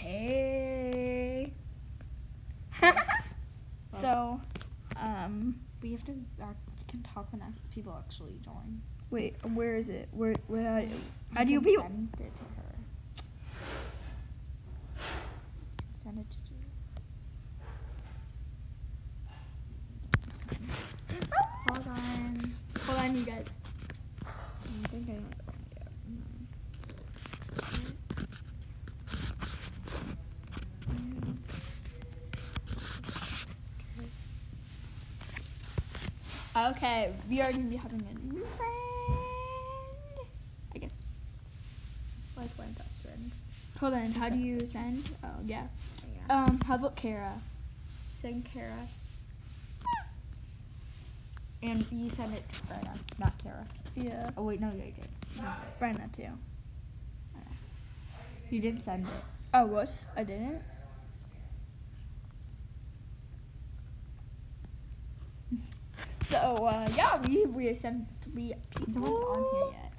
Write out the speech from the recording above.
Hey. So, we have to can talk when people actually join. wait, where is it? Where how do You you can people? send it to her? Send it to you. Hold on, you guys. I think I don't. Okay, we are gonna be having a new friend. I guess. Like one best friend. Hold on. How do you send? Oh yeah. Yeah. How about Kara? Send Kara. And you send it to Brenna, not Kara. Yeah. Oh wait, no, you did. Brenna too. You didn't send it. Oh, was I didn't? So yeah, we sent 3 people. No one's on here yet.